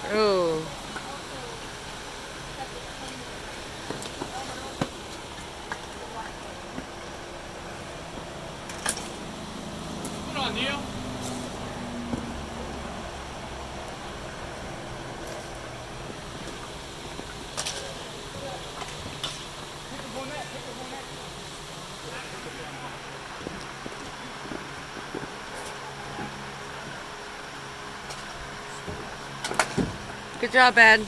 Oh. Put on, Neil. Good job, Ed.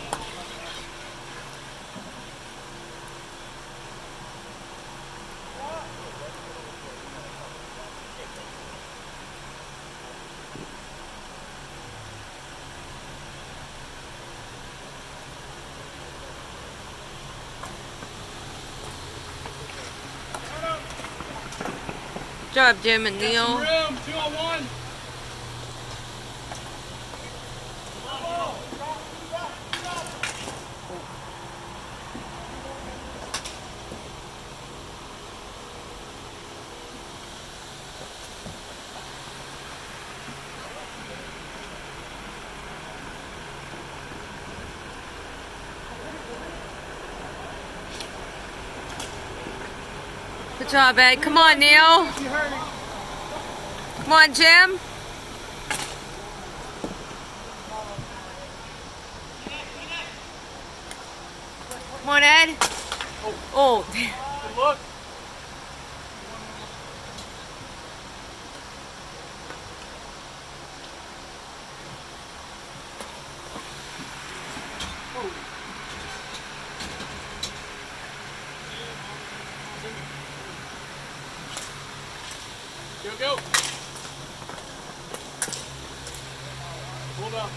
Good job, Jim and Neil. Room, 2-on-1. Good job, Ed. Come on, Neil. Come on, Jim. Come on, Ed. Oh. Good look. Go. Hold up.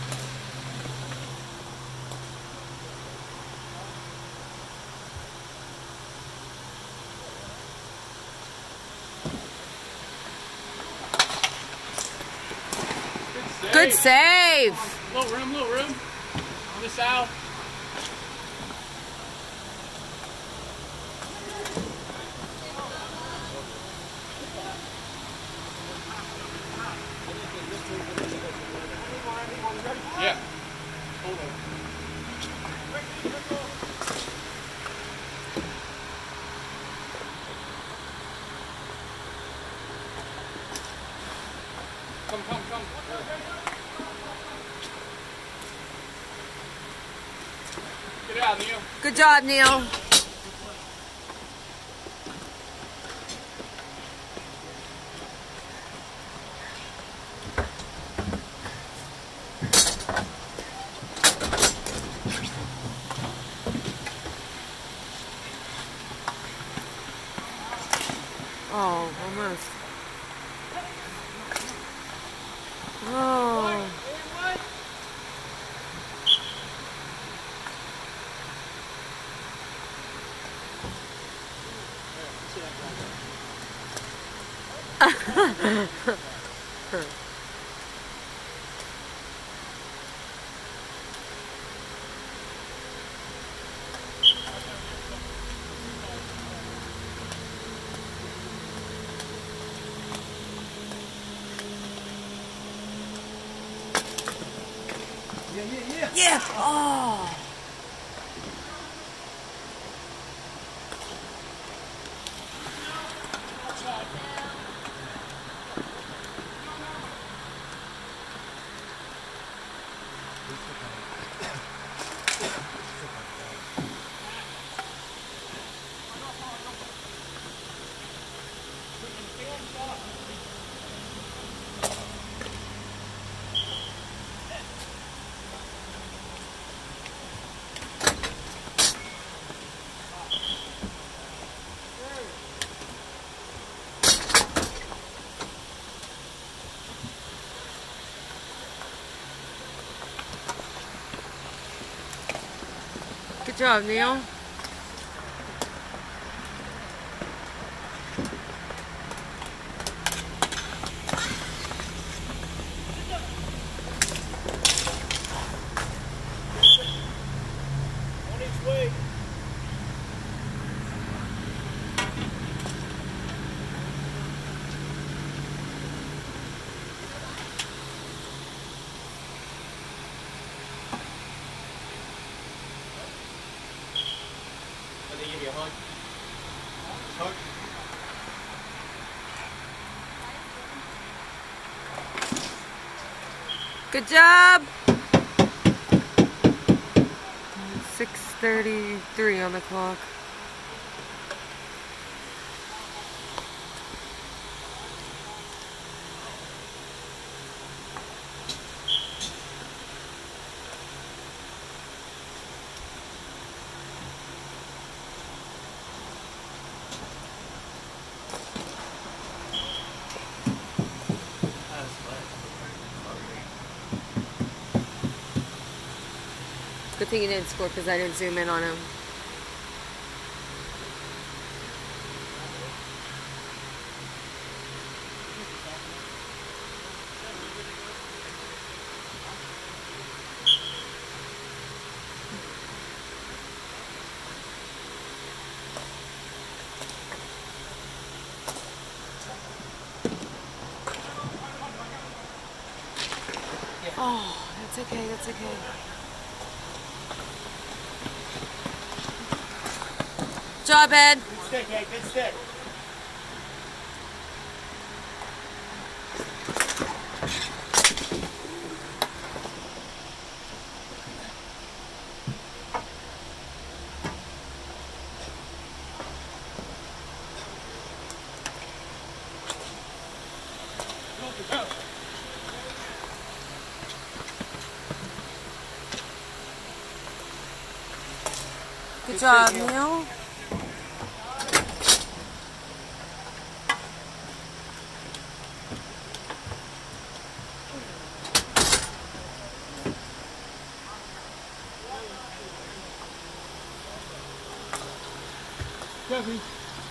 Good save. Little room. On the south. Yeah. Hold on. Come. Get out, Neil. Good job, Neil. Oh, almost. Oh. Yeah. Oh. Good job, Neil. Good job. 6:33 on the clock. Good thing you didn't score because I didn't zoom in on him. Oh, that's okay, that's okay. Good job, Ed. Good stick, Ed, good stick. Good job, Neil. Jeffy.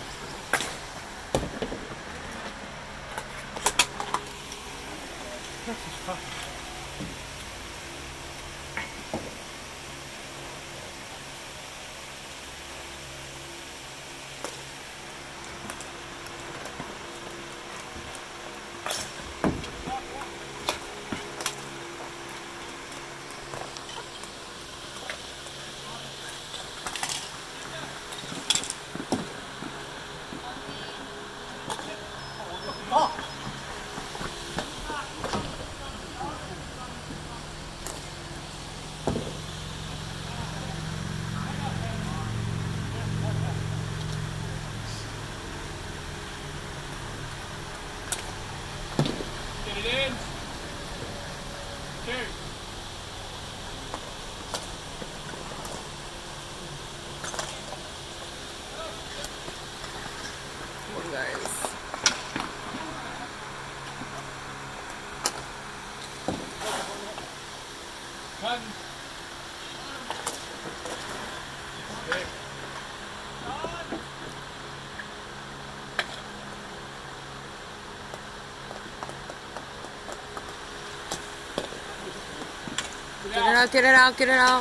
Get it in. Two. Come on, guys. Cut. Okay. Get it out, get it out, get it out.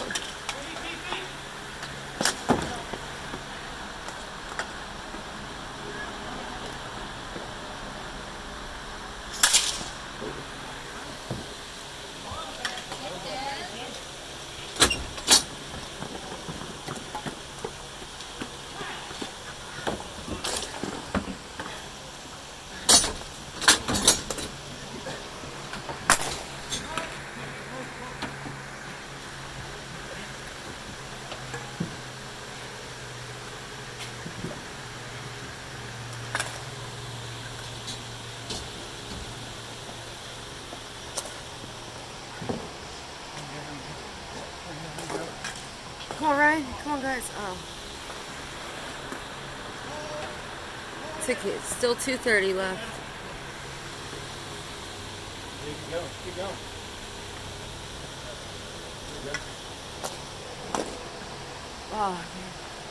Come on, Ryan. Come on, guys. Oh. Ticket. Still 2:30 left. Keep going, keep going. Oh, man.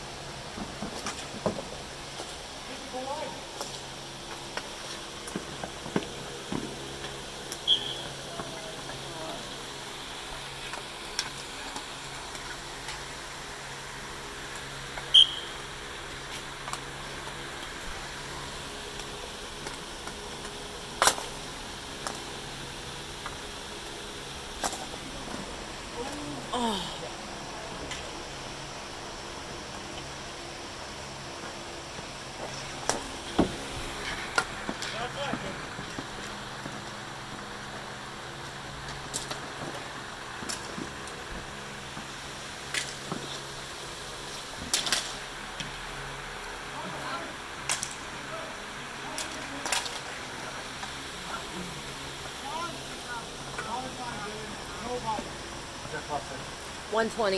Oh. your cluster? 120.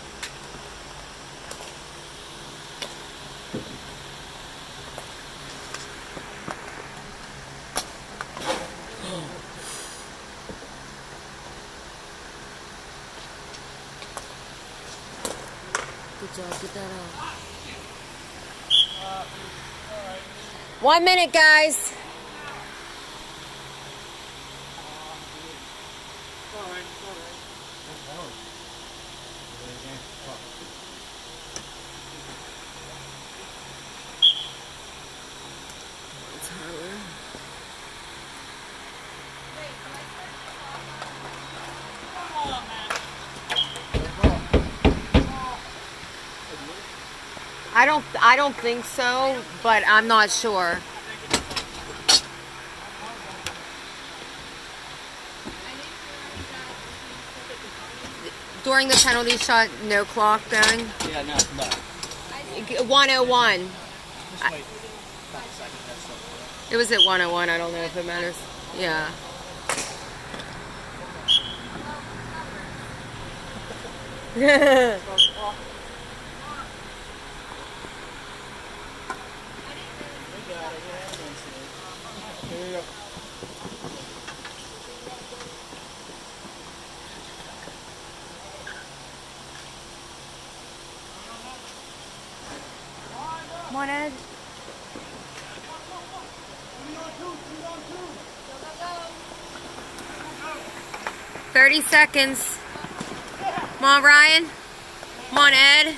Good job, get that out. 1 minute, guys. I don't think so, but I'm not sure. During the penalty shot, no clock going. Yeah, no. 101. Just wait. About a second. That's so It was at 101. I don't know if it matters. Yeah. Here you go. Come on, Ed. Go. 30 seconds. Come on, Ryan. Come on, Ed.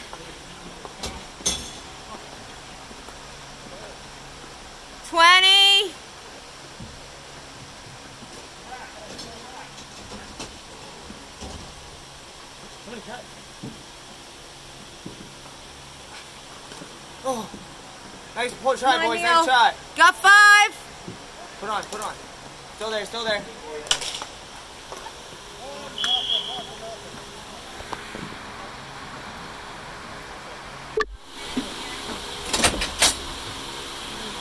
Oh, nice pull shot, Come on, boys. Neil. Nice shot. Got 5. Put on. Still there.